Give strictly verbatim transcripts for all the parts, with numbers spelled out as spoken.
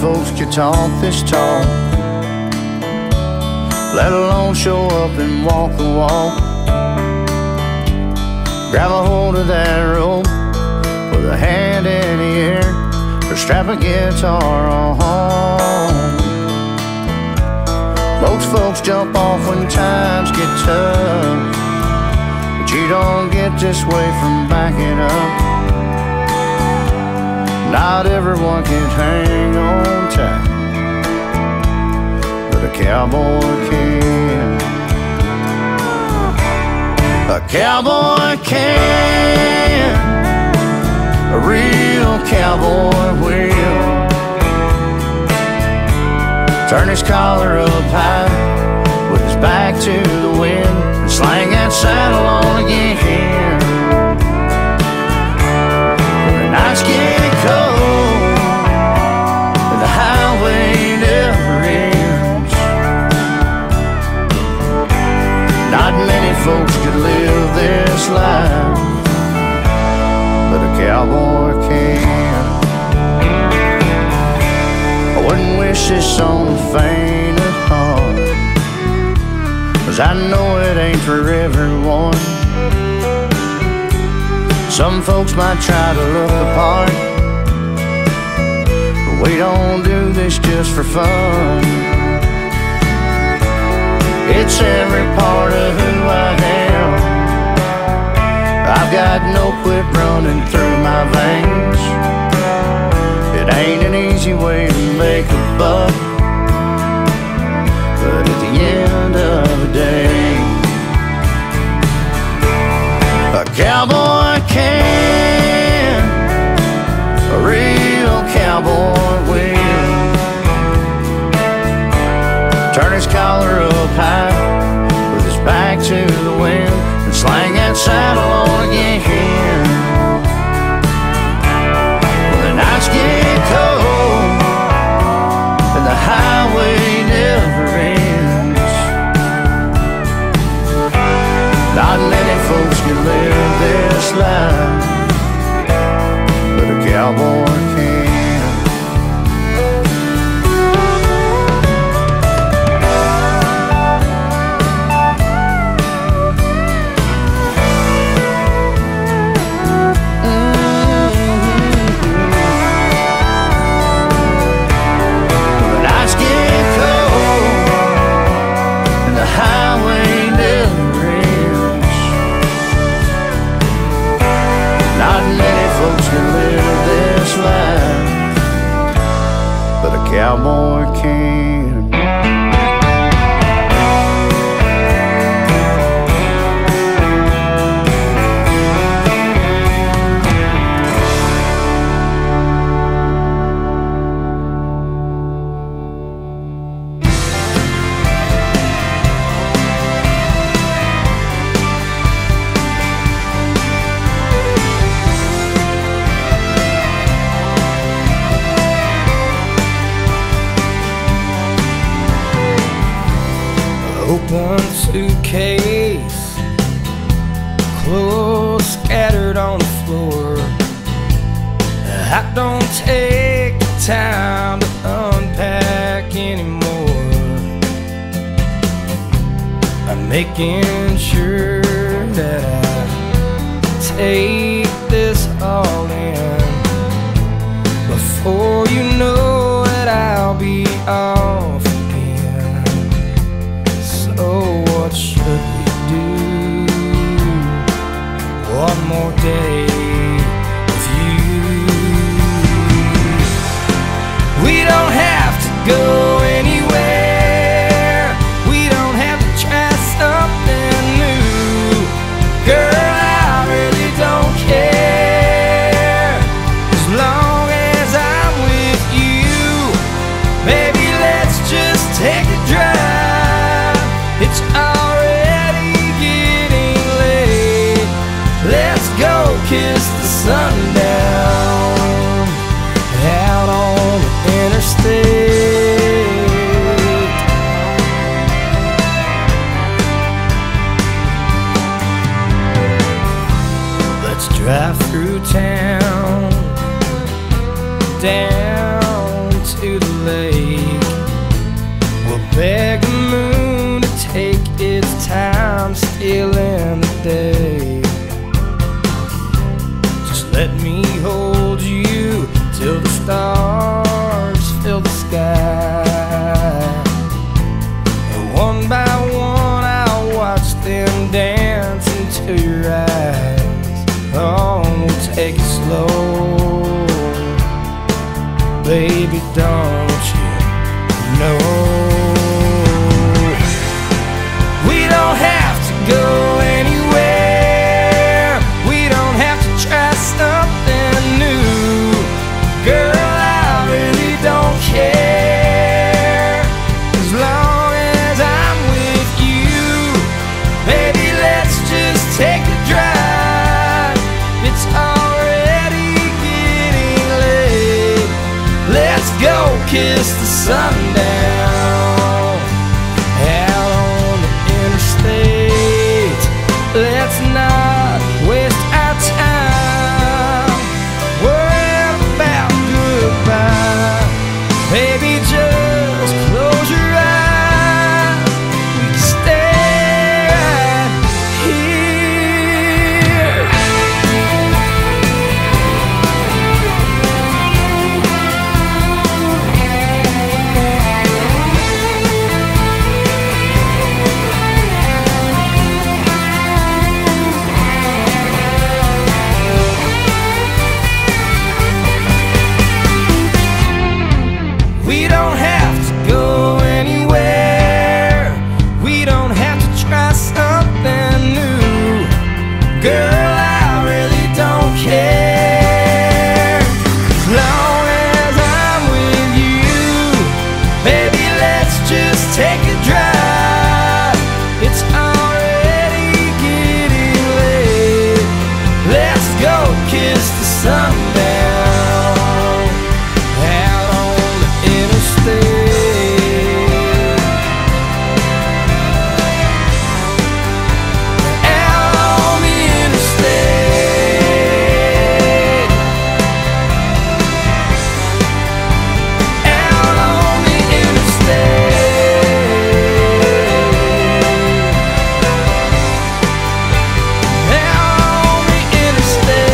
folks could talk this talk, let alone show up and walk the walk. Grab a hold of that rope with a hand in the air, or strap a guitar on. Most folks jump off when times get tough, but you don't get this way from backing up. Not everyone can hang on tight, but a cowboy can. A cowboy can, a real cowboy will turn his collar up high with his back to the wind and slang that saddle on again. When the nights get cold and the highway never ends, not many folks could live this life, but a cowboy can. I wouldn't wish this on the faint of heart, 'cause I know it ain't for everyone. Some folks might try to look the part, but we don't do this just for fun. It's every part of who I am. I've got no quit running through my veins. It ain't an easy way to make a buck, but at the end of the day, a cowboy can, a real cowboy will turn his collar up high with his back to the wind and slang that saddle on again. When the nights get cold and the highway never ends, not many folks can live this life, but a cowboy can. But a cowboy can. Open suitcase, clothes scattered on the floor. I don't take the time to unpack anymore. I'm making sure that I take this all in before you know that I'll be off. Oh, what should we do? One more day with you. We don't have to go anywhere. We don't have to try something new. Girl, I really don't care, as long as I'm with you. Baby, let's still in the day. Just let me hold you till the stars fill the sky. And one by one I'll watch them dance into your eyes. Oh, we'll take it slow, baby, don't you know? We don't have to go anywhere, we don't have to try something new. Girl, I really don't care, as long as I'm with you. Baby, let's just take a drive, it's already getting late. Let's go kiss the sun down out on the interstate. Let's not waste our time worrying about goodbye. Baby, just close your eyes, we can stay right here. We don't have to go anywhere, we don't have to try something new. Girl, I really don't care, as long as I'm with you. Baby, let's just take a drive, it's already getting late. Let's go kiss the sun down out on the interstate. Out on the interstate. Out on the interstate. Out on the interstate.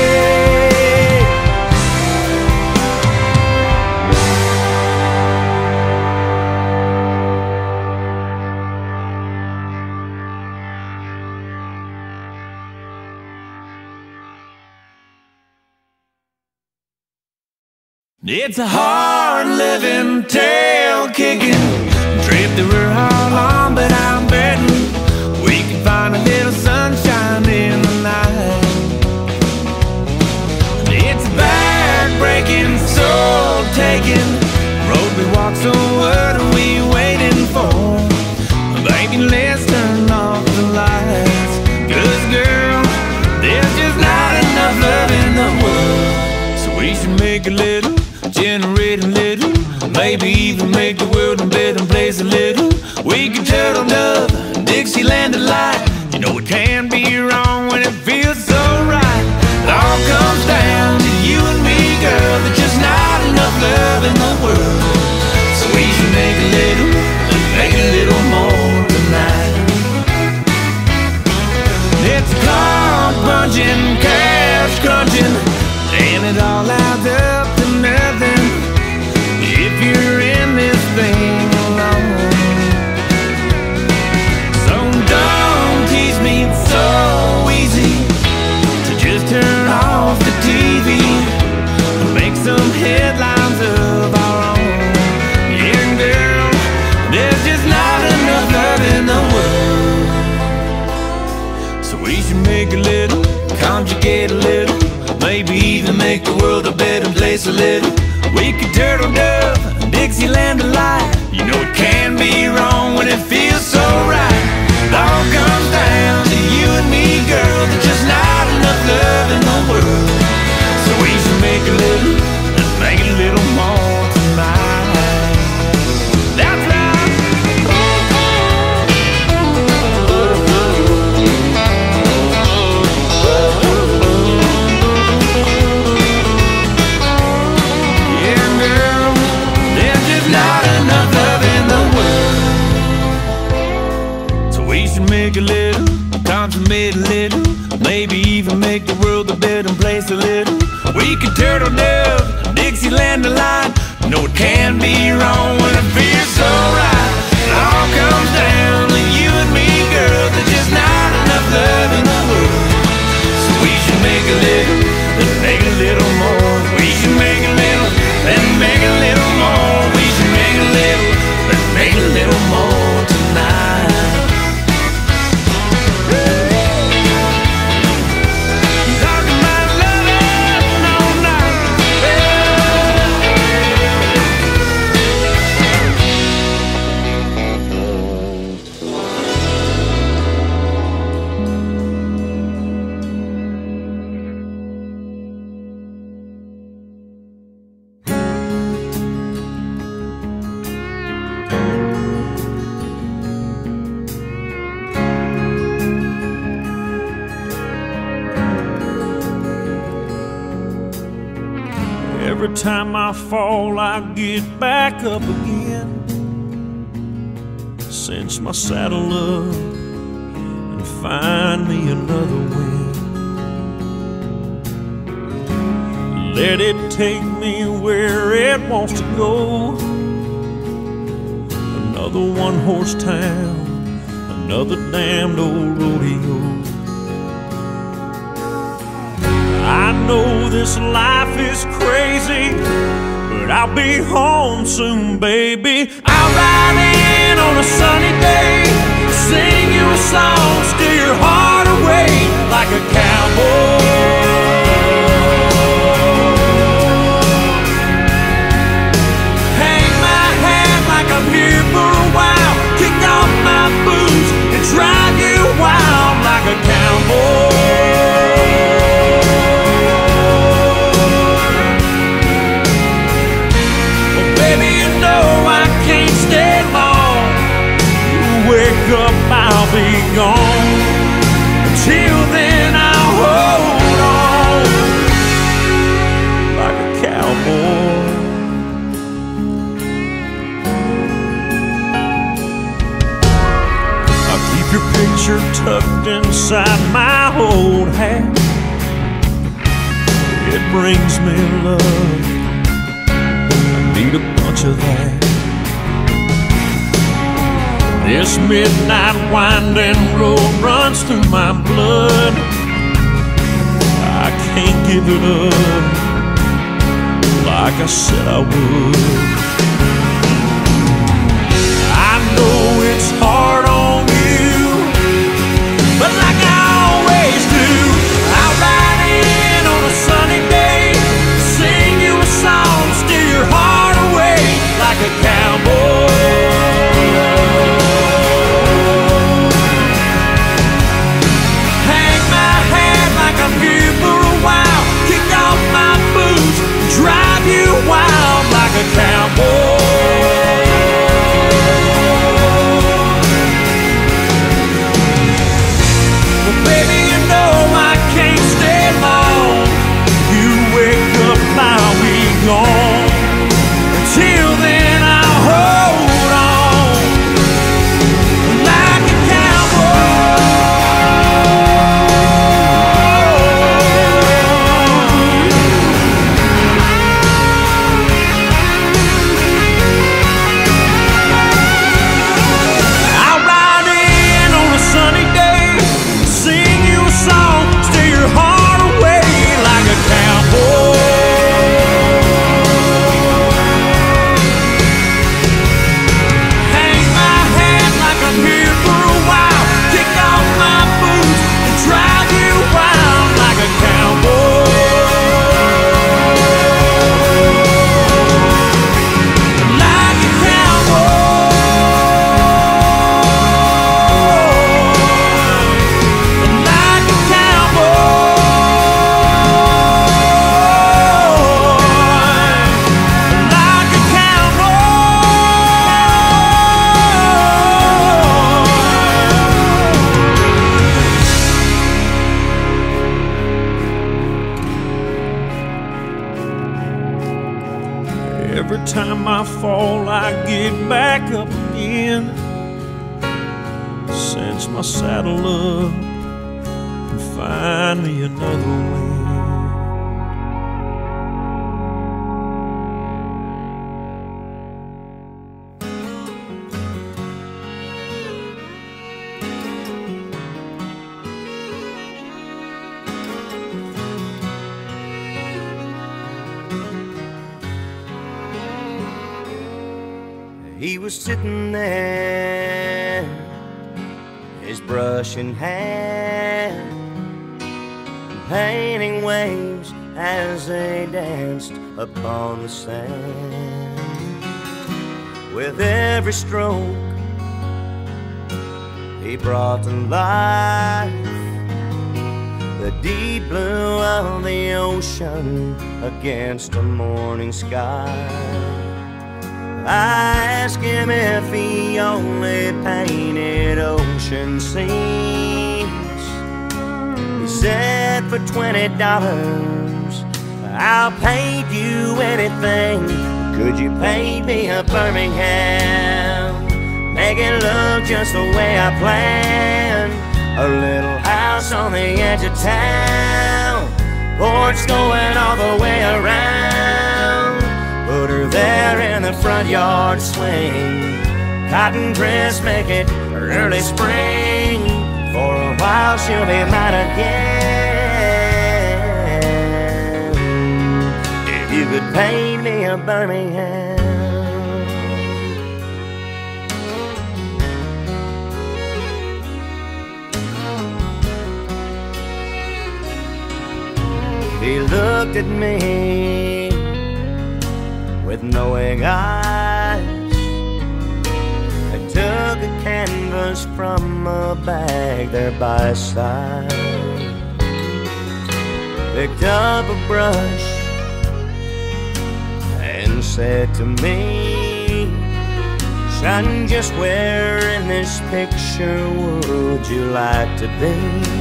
It's a hard living, tail kicking trip that we're all on, but I'm betting we can find a little sunshine in the night. It's a back-breaking, soul-taking road we walk, so what are we waiting for? Baby, let's turn off the lights, 'cause girl, there's just not enough love in the world. So we should make a little, generate a little, maybe even make the world a better place a little. We could turtle dove, Dixieland delight. You know it can't be wrong when it feels so right. It all comes down to you and me, girl. There's just not enough love in the world. So we should make a little, make a little more tonight. It's car punching, cash crunching, and it all adds up to nothing if you're in this thing alone. So don't tease me, it's so easy to just turn off the T V and make some headlines of our own. Yeah, girl, there's just not enough love in the world. So we should make a little, conjugate a little, maybe even make the world a better place a little. We could turtle dove, Dixieland delight. You know it can be wrong when it feels so right. It all comes down to you and me, girl. There's just not enough love in the world. So we should make a little, make a little more tonight. That's right. Make a little times we made a little, maybe even make the world a better place a little. We could turtle dove, Dixieland line. No, it can't be wrong when it feels so right. It all comes down to you and me, girl. There's just not enough love in the world. So we should make a little, then make a little more. We should make a little, then make a little more. We should make a little, then make a little more tonight. Every time I fall, I get back up again. Cinch my saddle up and find me another wind. Let it take me where it wants to go. Another one-horse town, another damned old rodeo. I know this life is crazy, but I'll be home soon, baby. I'll ride in on a sunny day, sing you a song, steal your heart away like a cowboy. Hang my hat like I'm here for a while, kick off my boots and drive you wild like a cowboy. I'll be gone. Until then I'll hold on like a cowboy. I'll keep your picture tucked inside my old hat. It brings me love, I need a bunch of that. This midnight winding road runs through my blood. I can't give it up like I said I would. I know it's hard on you, but like I always do, I'll ride in on a sunny day, sing you a song, steal your heart away like a cowboy. Drive you wild like a cowboy. Well, baby, you know I can't stay long. You wake up, I'll be gone. Until then, I'll hold on like a Every time I fall, I get back up again. Cinch my saddle up and find me another wind. He was sitting there, his brush in hand, painting waves as they danced upon the sand. With every stroke, he brought to life the deep blue of the ocean against a morning sky. I asked him if he only painted ocean scenes. He said, for twenty dollars, I'll paint you anything. Could you paint me a Birmingham? Make it look just the way I planned. A little house on the edge of town, porch going all the way around. Put her there in the front yard swing, cotton dress, make it early spring. For a while she'll be mine again. If you could paint me a Birmingham. He looked at me with knowing eyes, I took a canvas from a bag there by his side, picked up a brush and said to me, son, just where in this picture would you like to be?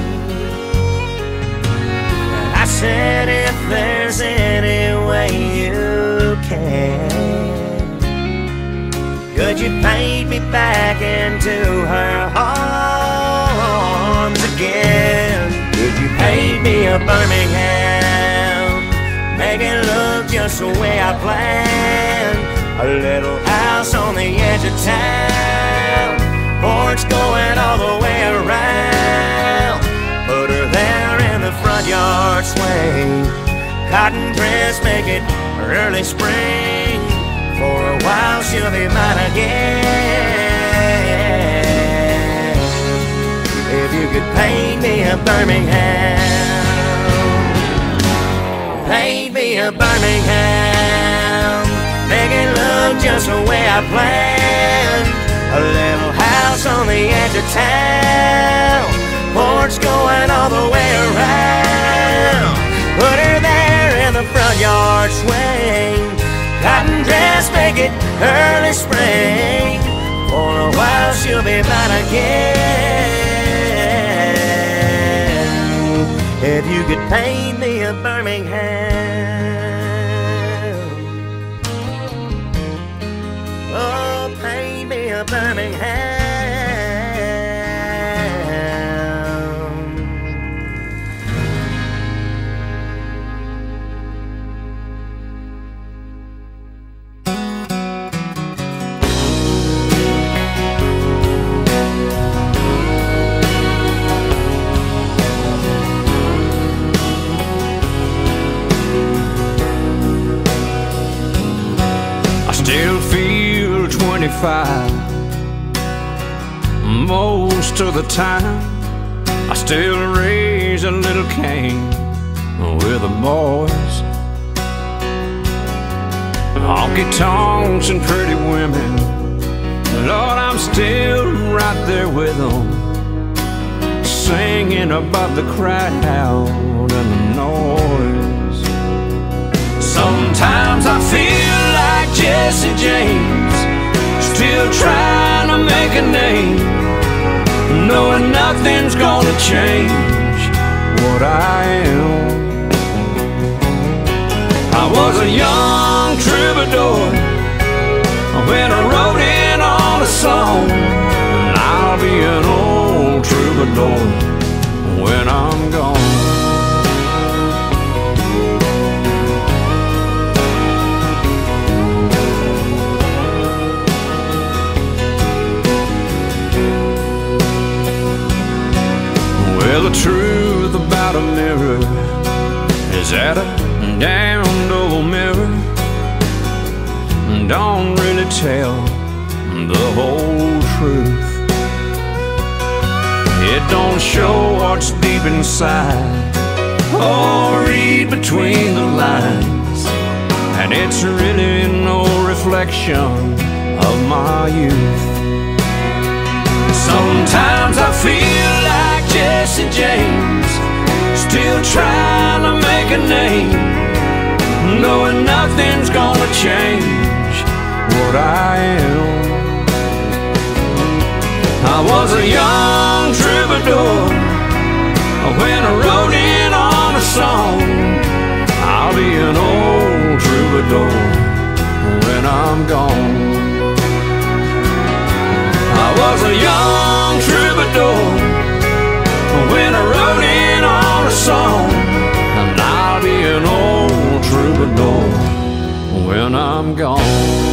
And I said, if there's any way you can, could you paint me back into her arms again? Could you paint me a Birmingham? Make it look just the way I planned. A little house on the edge of town, porch going all the way around. Put her there in the front yard swing, cotton dress, make it early spring. For a while she'll be mine again. If you could paint me a Birmingham, paint me a Birmingham, make it look just the way I planned. A little house on the edge of town, porch going all the way around. Put her there in the front yard swing, cotton dress, make it early spring. For a while she'll be mine again. If you could paint me a Birmingham, oh, paint me a Birmingham. Still feel twenty-five most of the time. I still raise a little Cain with the boys. Honky tonks and pretty women, Lord, I'm still right there with them, singing about the crowd and the noise. Sometimes I feel like Jesse James, still trying to make a name, knowing nothing's gonna change what I am. I was a young troubadour when I wrote in on a song, and I'll be an old troubadour when I'm gone. the truth about a mirror is that a damn double mirror don't really tell the whole truth. It don't show what's deep inside or read between the lines, and it's really no reflection of my youth. Sometimes I feel like Jesse James, still trying to make a name, knowing nothing's gonna change what I am. I was a young troubadour when I wrote in on a song. I'll be an old troubadour when I'm gone. I was a young troubadour when I wrote in on a song, and I'll be an old troubadour when I'm gone.